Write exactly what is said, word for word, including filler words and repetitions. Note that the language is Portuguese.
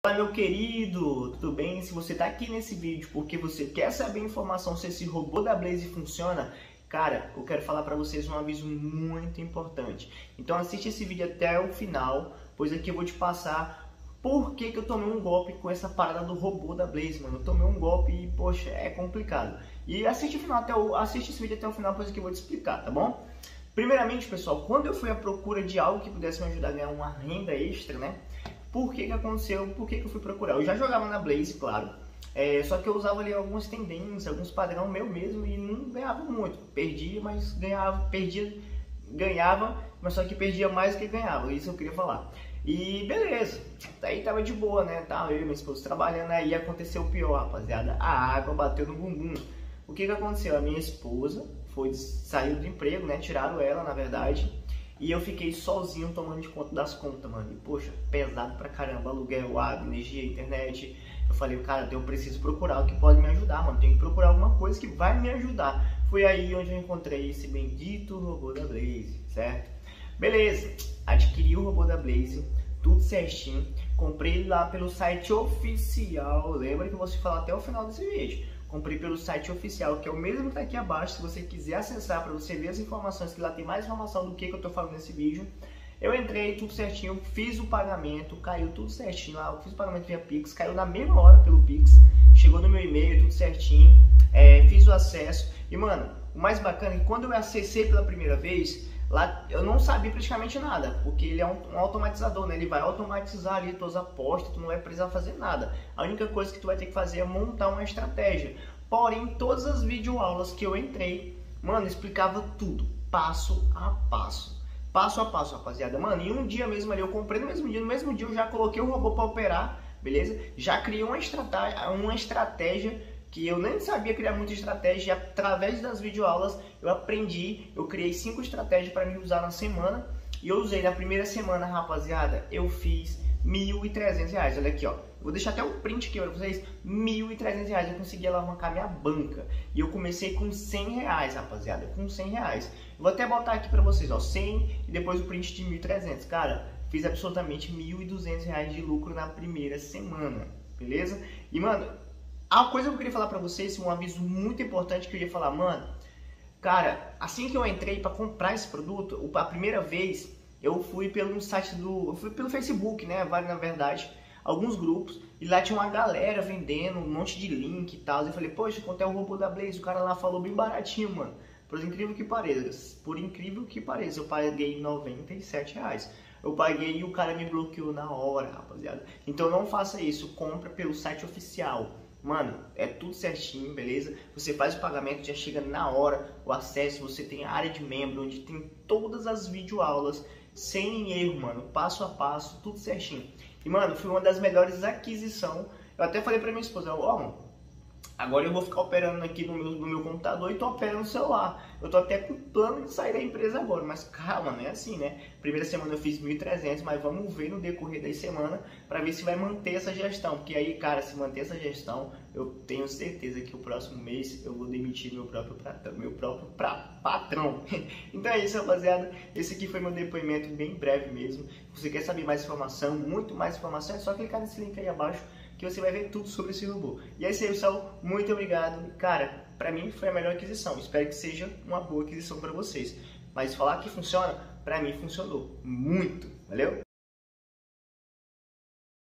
Fala, meu querido, tudo bem? Se você está aqui nesse vídeo porque você quer saber informação se esse robô da Blaze funciona, cara, eu quero falar para vocês um aviso muito importante. Então assiste esse vídeo até o final, pois aqui eu vou te passar por que que eu tomei um golpe com essa parada do robô da Blaze, mano. Eu tomei um golpe e, poxa, é complicado. E assiste, o final até o, assiste esse vídeo até o final, pois aqui eu vou te explicar, tá bom? Primeiramente, pessoal, quando eu fui à procura de algo que pudesse me ajudar a ganhar uma renda extra, né? Por que que aconteceu? Por que que eu fui procurar? Eu já jogava na Blaze, claro. É, só que eu usava ali algumas tendências, alguns padrão meu mesmo e não ganhava muito. Perdia, mas ganhava, perdia, ganhava, mas só que perdia mais do que ganhava. Isso eu queria falar. E beleza, daí tava de boa, né? Tava eu e minha esposa trabalhando, aí aconteceu o pior, rapaziada. A água bateu no bumbum. O que que aconteceu? A minha esposa foi, saiu do emprego, né? Tiraram ela, na verdade. E eu fiquei sozinho tomando de conta das contas, mano. E, poxa, pesado pra caramba. Aluguel, água, energia, internet. Eu falei, cara, eu preciso procurar o que pode me ajudar, mano. Tenho que procurar alguma coisa que vai me ajudar. Foi aí onde eu encontrei esse bendito robô da Blaze, certo? Beleza, adquiri o robô da Blaze, tudo certinho. Comprei ele lá pelo site oficial. Lembra que eu vou te falar até o final desse vídeo. Comprei pelo site oficial, que é o mesmo que tá aqui abaixo. Se você quiser acessar para você ver as informações, que lá tem mais informação do que, que eu tô falando nesse vídeo. Eu entrei, tudo certinho, fiz o pagamento, caiu tudo certinho lá. Eu fiz o pagamento via Pix, caiu na mesma hora pelo Pix. Chegou no meu e-mail, tudo certinho. É, fiz o acesso. E, mano, o mais bacana é que quando eu acessei pela primeira vez, lá eu não sabia praticamente nada, porque ele é um, um automatizador, né? Ele vai automatizar ali tuas apostas, tu não vai precisar fazer nada. A única coisa que tu vai ter que fazer é montar uma estratégia. Porém, todas as videoaulas que eu entrei, mano, explicava tudo, passo a passo. Passo a passo, rapaziada. Mano, em um dia mesmo ali, eu comprei no mesmo dia, no mesmo dia eu já coloquei o robô para operar, beleza? Já criei uma estratégia, uma estratégia que eu nem sabia criar muita estratégia, e através das videoaulas eu aprendi, eu criei cinco estratégias para me usar na semana, e eu usei na primeira semana, rapaziada, eu fiz mil e trezentos reais, olha aqui, ó, vou deixar até um print aqui para vocês, mil e trezentos reais, eu consegui alavancar minha banca, e eu comecei com cem reais, rapaziada, com cem reais, eu vou até botar aqui para vocês, ó, cem e depois o print de mil e trezentos, cara, fiz absolutamente mil e duzentos reais de lucro na primeira semana, beleza? E, mano, a coisa que eu queria falar pra vocês, um aviso muito importante que eu ia falar, mano, cara, assim que eu entrei pra comprar esse produto, a primeira vez eu fui pelo site do, eu fui pelo Facebook, né, vale na verdade, alguns grupos, e lá tinha uma galera vendendo um monte de link e tal, e eu falei, poxa, quanto é o robô da Blaze? O cara lá falou bem baratinho, mano, por incrível que pareça, por incrível que pareça, eu paguei noventa e sete reais. Eu paguei e o cara me bloqueou na hora, rapaziada. Então não faça isso, compra pelo site oficial. Mano, é tudo certinho, beleza? Você faz o pagamento, já chega na hora o acesso, você tem a área de membro, onde tem todas as videoaulas, sem erro, mano, passo a passo, tudo certinho. E, mano, foi uma das melhores aquisições. Eu até falei pra minha esposa, ó, mano, agora eu vou ficar operando aqui no meu, no meu computador e tô operando no celular. Eu tô até com plano de sair da empresa agora, mas calma, não é assim, né? Primeira semana eu fiz mil e trezentos, mas vamos ver no decorrer da semana para ver se vai manter essa gestão. Porque aí, cara, se manter essa gestão, eu tenho certeza que o próximo mês eu vou demitir meu próprio patrão. Meu próprio pra, patrão. Então é isso, rapaziada. Esse aqui foi meu depoimento bem breve mesmo. Se você quer saber mais informação, muito mais informação, é só clicar nesse link aí abaixo, que você vai ver tudo sobre esse robô. E é isso aí, pessoal. Muito obrigado. Cara, pra mim foi a melhor aquisição. Espero que seja uma boa aquisição pra vocês. Mas falar que funciona, pra mim funcionou muito. Valeu?